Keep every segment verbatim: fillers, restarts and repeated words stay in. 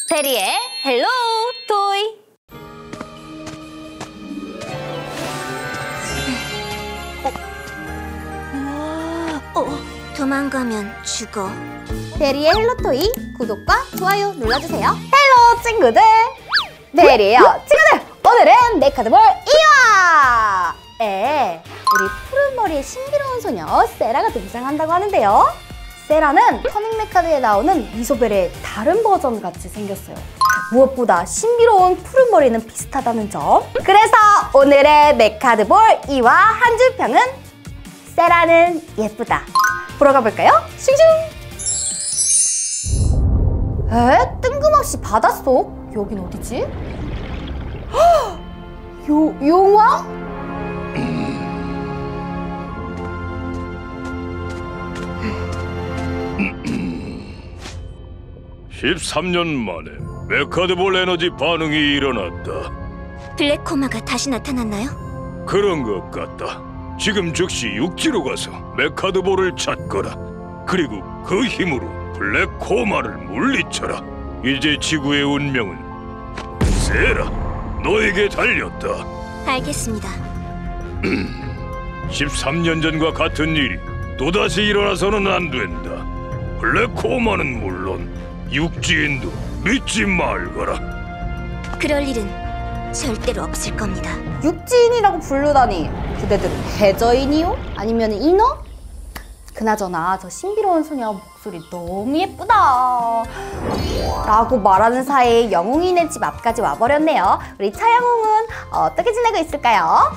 베리의 헬로 토이. 어, 어, 도망가면 죽어. 베리의 헬로 토이 구독과 좋아요 눌러주세요. 헬로 친구들, 베리예요 친구들. 오늘은 메카드볼 이 화에 우리 푸른머리의 신비로운 소녀 세라가 등장한다고 하는데요. 세라는 터닝 메카드에 나오는 이소벨의 다른 버전 같이 생겼어요. 무엇보다 신비로운 푸른머리는 비슷하다는 점. 그래서 오늘의 메카드볼 이 화 한 줄 평은 세라는 예쁘다. 보러 가볼까요? 슝슝! 에? 뜬금없이 바닷속? 여긴 어디지? 헉! 요, 용왕? 십삼 년 만에 메카드볼 에너지 반응이 일어났다. 블랙코마가 다시 나타났나요? 그런 것 같다. 지금 즉시 육지로 가서 메카드볼을 찾거라. 그리고 그 힘으로 블랙코마를 물리쳐라. 이제 지구의 운명은 세라, 너에게 달렸다. 알겠습니다. 십삼 년 전과 같은 일이 또다시 일어나서는 안 된다. 블랙코마는 물론 육지인도 믿지 말거라. 그럴 일은 절대로 없을 겁니다. 육지인이라고 부르다니, 그대들은 해저인이요? 아니면 인어? 그나저나 저 신비로운 소녀 목소리 너무 예쁘다 라고 말하는 사이에 영웅이네 집 앞까지 와버렸네요. 우리 차영웅은 어떻게 지내고 있을까요?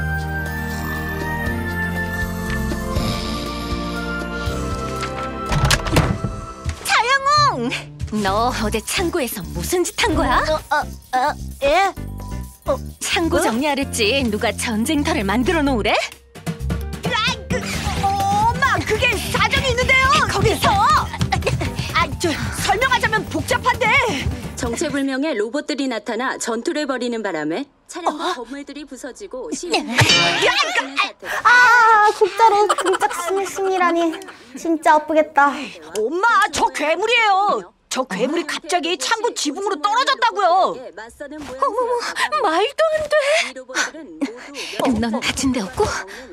차영웅! 너 어제 창고에서 무슨 짓 한 거야? 어, 어, 어, 예? 어, 창고 정리하랬지. 누가 전쟁터를 만들어 놓으래? 아, 그, 어, 엄마, 그게 사정이 있는데요. 거기서! 아, 저 설명하자면 복잡한데. 정체불명의 로봇들이 나타나 전투를 벌이는 바람에 차량과 건물들이 부서지고 시민이 아, 국자로 깜짝 스미스미라니 진짜 아프겠다. 엄마, 저 괴물이에요. 저 괴물이 갑자기 창고 지붕으로 떨어졌다고요. 어머머, 말도 안 돼. 넌 다친 데 없고?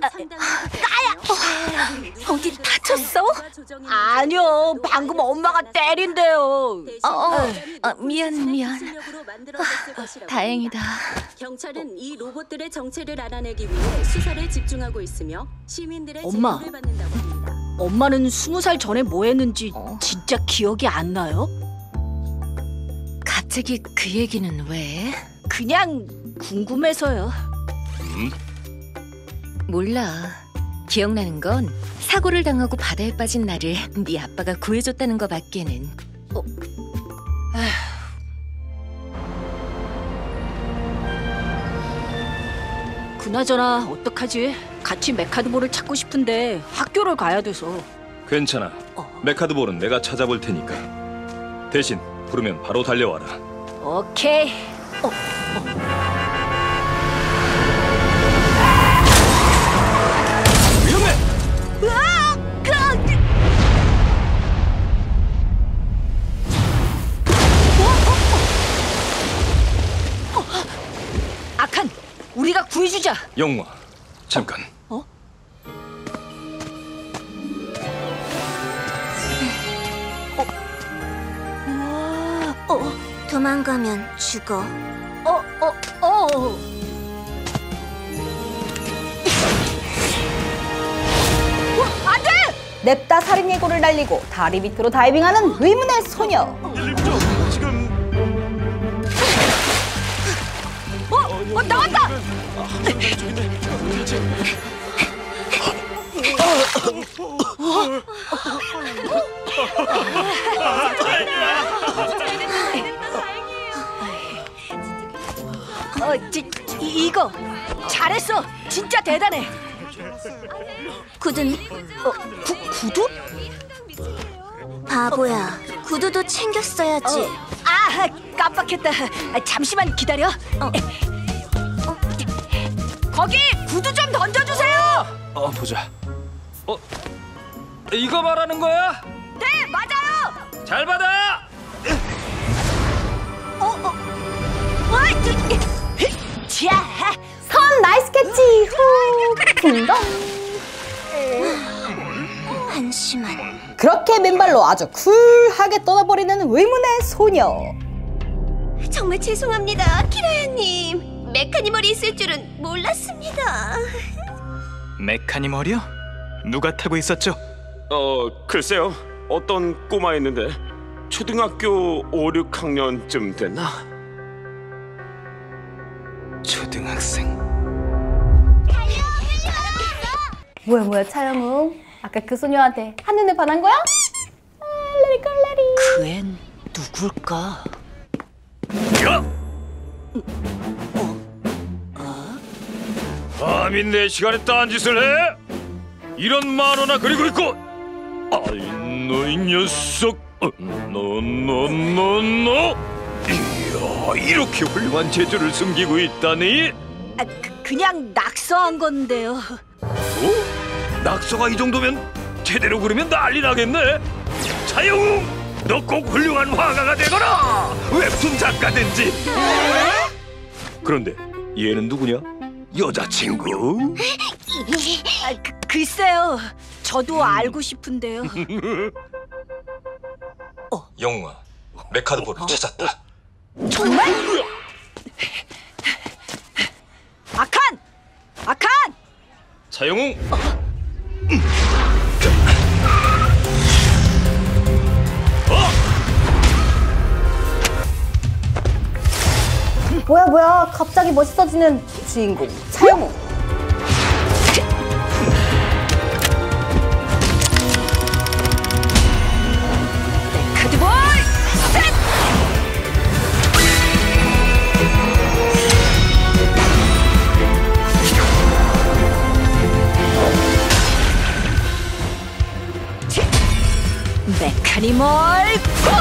어, 어디 다쳤어? 아니요, 방금 엄마가 때린대요. 어, 어, 어 미안 미안. 아, 다행이다. 경찰은 이 로봇들의 정체를 알아내기 위해 수사를 집중하고 있으며 시민들의 엄마. 제보를 받는다고 합니다. 엄마는 스무 살 전에 뭐 했는지 어. 진짜 기억이 안 나요? 갑자기 그 얘기는 왜? 그냥 궁금해서요. 음? 몰라. 기억나는 건 사고를 당하고 바다에 빠진 나를 네 아빠가 구해줬다는 거 밖에는. 어. 그나저나 어떡하지? 같이 메카드볼을 찾고 싶은데 학교를 가야 돼서. 괜찮아. 어. 메카드볼은 내가 찾아볼 테니까. 대신 부르면 바로 달려와라. 오케이. 어, 위험해! 으악! 으악! 어? 어? 어? 아칸, 우리가 구해주자. 영웅아, 잠깐. 어? 어? 어? 도망가면 죽어. 어? 어? 어? 안 돼! 냅다 살인 예고를 날리고 다리 밑으로 다이빙하는 의문의 소녀. 지금 어? 어? 나왔다! 어, 지, 이, 이거 잘했어. 진짜 대단해. 구두는? 어, 구, 구두? 바보야. 구두도 챙겼어야지. 어. 아, 깜빡했다. 아, 잠시만 기다려. 어. 어. 거기 구두 좀 던져주세요. 어, 보자. 어, 이거 말하는 거야? 네, 맞아요. 잘 받아! 자, 선 나이스 캐치. 후. 딩동. 한심한. 그렇게 맨발로 아주 쿨하게 떠나버리는 의문의 소녀. 정말 죄송합니다, 키라야님. 메카니멀이 있을 줄은 몰랐습니다. 메카니멀이요? 누가 타고 있었죠? 어, 글쎄요. 어떤 꼬마였는데 초등학교 오, 육 학년쯤 됐나? 초등학생. 뭐야 뭐야 차영웅. 아까 그 소녀한테 한눈에 반한 거야? 아, 레리 꼴레리. 그 앤 누굴까? 야! 감히 내 시간에 딴짓을 해? 이런 만화나 그리고 있고. 아이 너이 녀석. 너너너너 이야 이렇게 훌륭한 재주를 숨기고 있다니. 아, 그, 그냥 낙서한 건데요. 어? 낙서가 이 정도면 제대로 그리면 난리 나겠네. 차영웅, 너 꼭 훌륭한 화가가 되거라. 웹툰 작가든지. 그런데 얘는 누구냐? 여자친구? 아, 그, 글쎄요. 저도 알고 싶은데요. 영웅아, 메카드볼을 찾았다. 정말? 아칸! 아칸! 차영웅, 뭐야 뭐야 갑자기 멋있어지는 주인공 차영웅. 카드볼 셋! 메카니멀 고!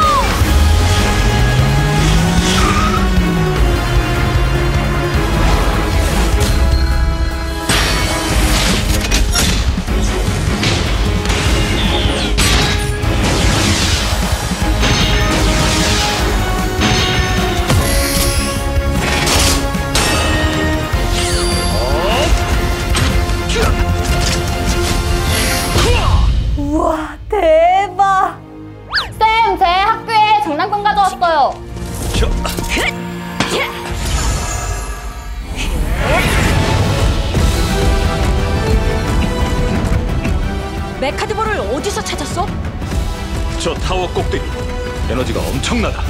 우와 대박. 쌤, 제 학교에 장난감 가져왔어요. 메카드볼을 어디서 찾았어? 저 타워 꼭대기. 에너지가 엄청나다.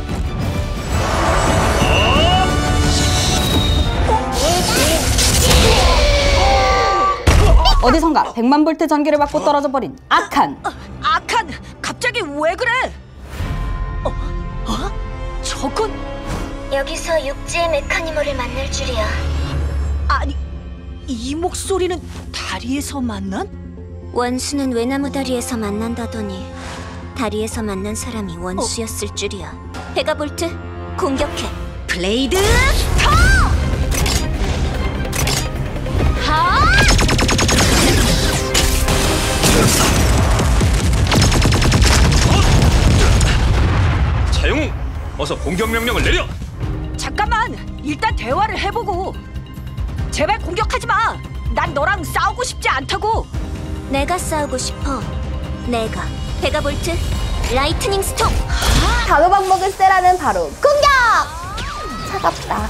어디선가 백만 볼트 전기를 받고 떨어져 버린 아칸. 아칸! 갑자기 왜 그래? 어? 어? 저건? 여기서 육지의 메카니멀을 만날 줄이야. 아니, 이 목소리는 다리에서 만난? 원수는 외나무 다리에서 만난다더니 다리에서 만난 사람이 원수였을 줄이야. 베가볼트, 공격해. 블레이드 스톱! 하! 차영웅, 어서 공격 명령을 내려. 잠깐만! 일단 대화를 해보고. 제발 공격하지 마! 난 너랑 싸우고 싶지 않다고! 내가 싸우고 싶어. 내가. 베가볼트, 라이트닝 스톰. 단호박 먹을 세라는 바로 공격! 차갑다.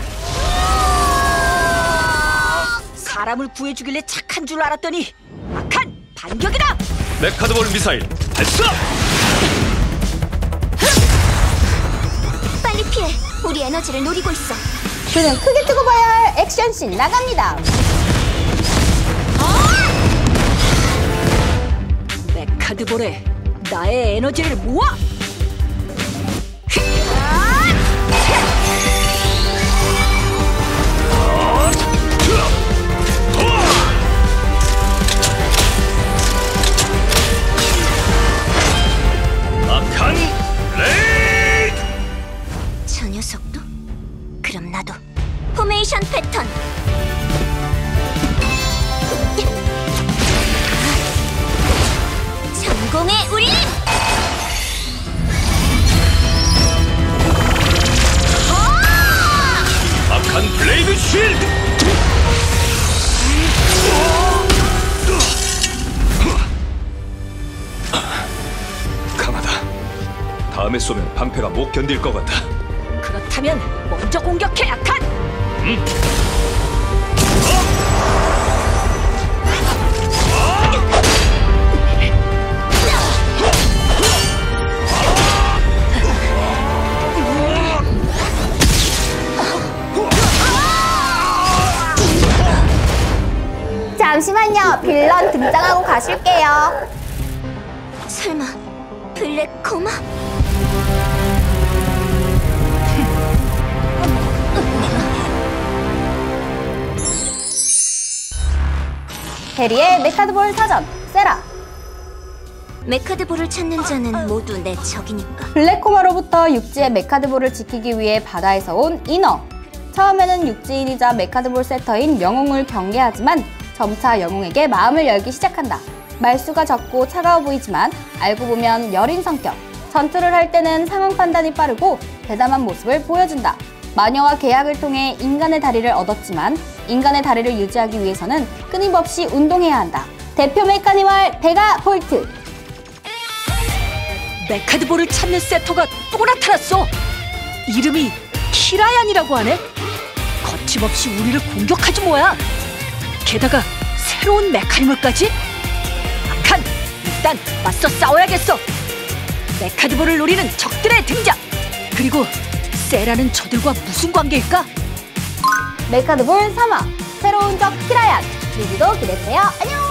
사람을 구해주길래 착한 줄 알았더니 악한 반격이다! 메카드볼 미사일 발사! 빨리 피해. 우리 에너지를 노리고 있어. 그는 크게 뜨고 봐야 할 액션씬 나갑니다. 메카드볼에 나의 에너지를 모아! 악한 레이드! 저 녀석도? 그럼 나도. 포메이션 패턴. 전공의 우리! 방패가 못 견딜 것 같아. 그렇다면 먼저 공격해, 아칸! 음. 잠시만요. 빌런 등장하고 가실게요. 설마 블랙 코마? 베리의 메카드볼 사전, 세라. 메카드볼을 찾는 자는 모두 내 적이니까. 블랙코마로부터 육지의 메카드볼을 지키기 위해 바다에서 온 이너. 처음에는 육지인이자 메카드볼 세터인 영웅을 경계하지만 점차 영웅에게 마음을 열기 시작한다. 말수가 적고 차가워 보이지만 알고 보면 여린 성격. 전투를 할 때는 상황 판단이 빠르고 대담한 모습을 보여준다. 마녀와 계약을 통해 인간의 다리를 얻었지만 인간의 다리를 유지하기 위해서는 끊임없이 운동해야 한다. 대표 메카니멀 베가 볼트. 메카드볼을 찾는 세터가 또 나타났어. 이름이 키라얀이라고 하네. 거침없이 우리를 공격하지 뭐야. 게다가 새로운 메카니멀까지? 아칸, 일단 맞서 싸워야겠어. 메카드볼을 노리는 적들의 등장. 그리고 세라는 저들과 무슨 관계일까? 메카드볼 삼 화, 새로운 적 키라얀. 리뷰도 기대해주세요. 안녕!